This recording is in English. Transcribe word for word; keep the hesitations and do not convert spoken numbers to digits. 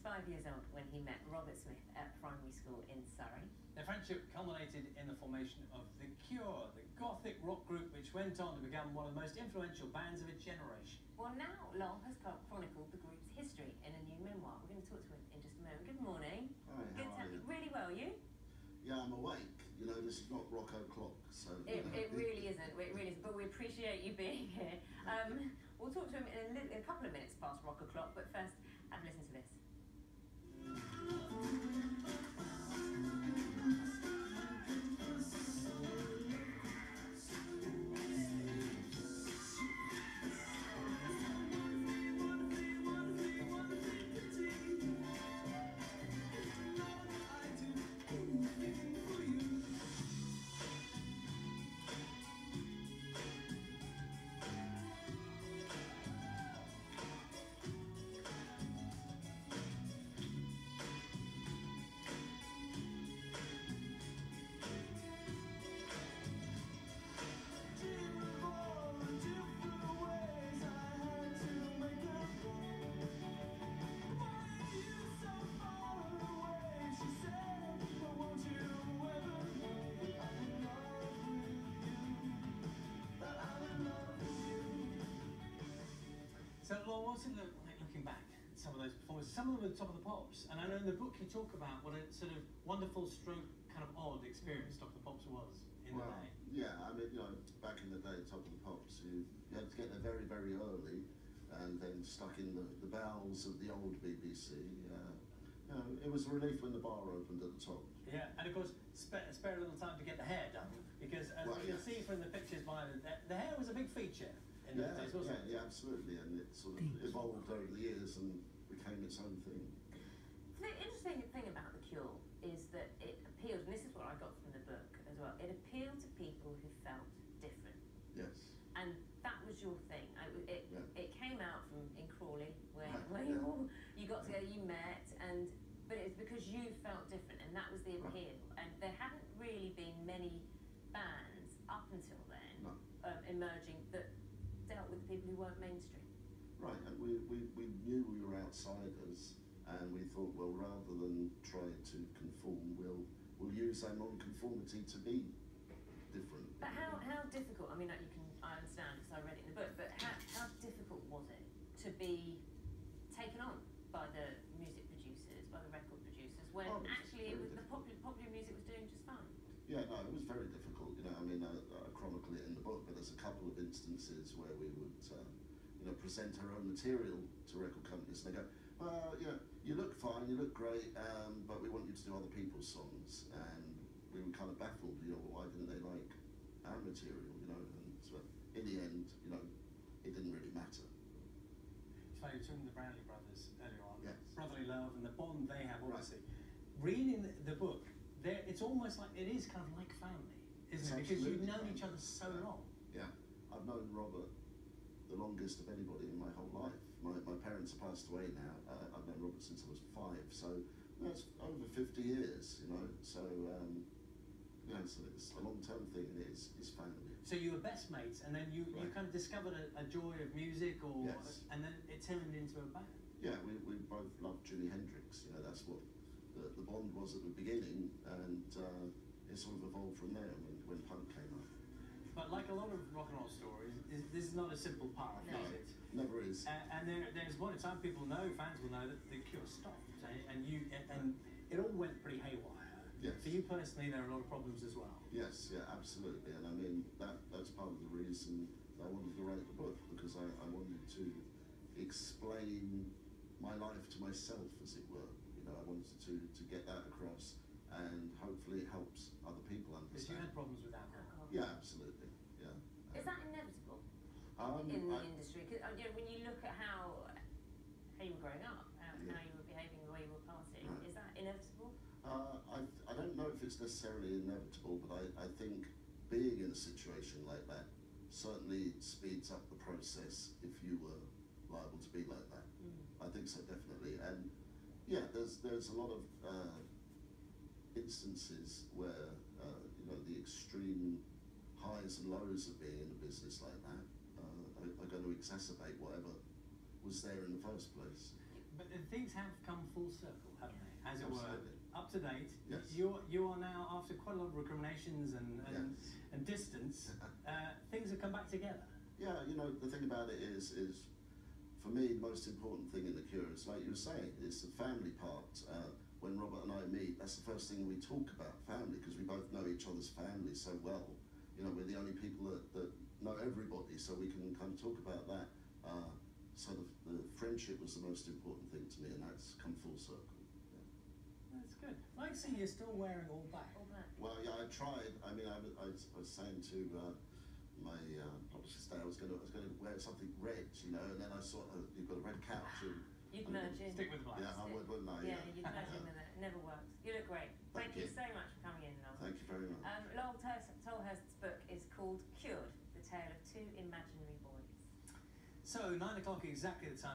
five years old when he met Robert Smith at primary school in Surrey. Their friendship culminated in the formation of The Cure, the gothic rock group which went on to become one of the most influential bands of its generation. Well, now Lol has chronicled the group's history in a new memoir. We're going to talk to him in just a moment. Good morning. Hi, Good how are you? Really well, you? Yeah, I'm awake. You know, this is not rock o'clock, so... It, you know. it really isn't. It really isn't. But we appreciate you being here. Um, we'll talk to him in a, li in a couple of minutes past rock o'clock, but first, have a listen to this. So, Laura, what's it look like looking back at some of those performances? Some of them are top of the pops, and I know in the book you talk about what a sort of wonderful stroke, kind of odd experience Top of the Pops was in Well, the day. yeah, I mean, you know, back in the day, Top of the Pops, you, you had to get there very, very early, and then stuck in the, the bowels of the old B B C. Uh, you know, it was a relief when the bar opened at the top. Yeah, and of course, spare, spare a little time to get the hair done, because as Well, you can yeah. see from the pictures by the, the hair was a big feature in Yeah, those days, wasn't yeah, it? yeah, absolutely, and it sort of evolved over the years and became its own thing. The interesting thing about The Cure is that it appealed, and this is what I got from the book as well, it appealed to people who felt different. Yes. And that was your thing. I, it, Yeah. it came out from in Crawley, where, Right, where you yeah. all you got together, you met, and but it's because you felt different, and that was the Right. appeal. And there hadn't really been many bands up until then No. um, emerging that dealt with the people who weren't mainstream. Right, and we, we, we knew we were outsiders, and we thought, well, rather than try to conform, we'll we'll use our non-conformity to be different. But how, how difficult, I mean, like you can, I understand because I read it in the book, but how, how difficult was it to be taken on by the music producers, by the record producers, when Oh, it was actually it very was, the popular, popular music was doing just fine? Yeah, no, it was very difficult. You know, I mean, I, I chronicle it in the book, but there's a couple of instances where we would, uh, you know, present our own material to record companies, and they go, well, you know, you look fine, you look great, um, but we want you to do other people's songs, and we were kind of baffled, you know, why didn't they like our material, you know, and so in the end, you know, it didn't really matter. It's funny, you were talking the Brownlee brothers earlier on, Yes. brotherly love and the bond they have, Right. obviously. Reading the, the book, there, it's almost like, it is kind of like family, isn't It's it? Because you've absolutely known each family. other so Yeah. long. Yeah, I've known Robert the longest of anybody in my whole life. My, my parents have passed away now. Uh, I've known Robert since I was five, so that's over fifty years, you know. So, um, you know, so it's a long-term thing, and it's, it's family. So you were best mates, and then you, you Right. kind of discovered a, a joy of music, or Yes. and then it turned into a band. Yeah, we, we both loved Jimi Hendrix. You know, that's what the, the bond was at the beginning, and uh, it sort of evolved from there when, when punk came up. But like a lot of rock and roll stories, is- this is not a simple path, No. is it? Never is. And, and there, there's one time people know, fans will know that the Cure stopped, and, and you and, and it all went pretty haywire. Yes. For you personally, there are a lot of problems as well. Yes, yeah, absolutely. And I mean, that that's part of the reason I wanted to write the book, because I, I wanted to explain my life to myself, as it were. You know, I wanted to, to get that across, and hopefully it helps other people Because you understand. had problems with alcohol. Alcohol. Yeah, absolutely. Yeah. Is that inevitable Um, in the I- industry? Cause, uh, you know, when you look at how how you were growing up, how, Yeah. how you were behaving, the way you were partying, Right. is that inevitable? Uh, I, I don't know if it's necessarily inevitable, but I, I think being in a situation like that certainly speeds up the process if you were liable to be like that. Mm. I think so, definitely. And yeah, there's there's a lot of uh, instances where uh, you know, the extreme highs and lows of being in a business like that uh, are, are going to exacerbate whatever was there in the first place. But then things have come full circle, haven't they? As it were, Absolutely. up to date. Yes. You're, you are now, after quite a lot of recriminations and, and, Yes. and distance, uh, things have come back together. Yeah, you know, the thing about it is, is for me, the most important thing in The Cure is, like you were saying, is the family part. Uh, when Robert and I meet, that's the first thing we talk about, family, because we both know each other's families so well. You know, we're the only people that, that know everybody, so we can kind of talk about that. Uh, so the, the friendship was the most important thing to me, and that's come full circle. Yeah. That's good. Like, see, you're still wearing all black. All black. Well, yeah, I tried. I mean, I, was- I, was, I was saying to uh, my uh, publicist today, I was going to, I was going to wear something red, you know, and then I saw uh, you've got a red couch. And, You'd and merge in. Stick with the black. Yeah, I would, wouldn't I? Yeah, you'd merge in with it. It never works. You look great. Thank, Thank you. you. so much for coming in, Noel. Thank you very much. Um, Lowell Tol- Tolhurst's book is called Cured, The Tale of Two Imaginary Boys. So, nine o'clock exactly the time.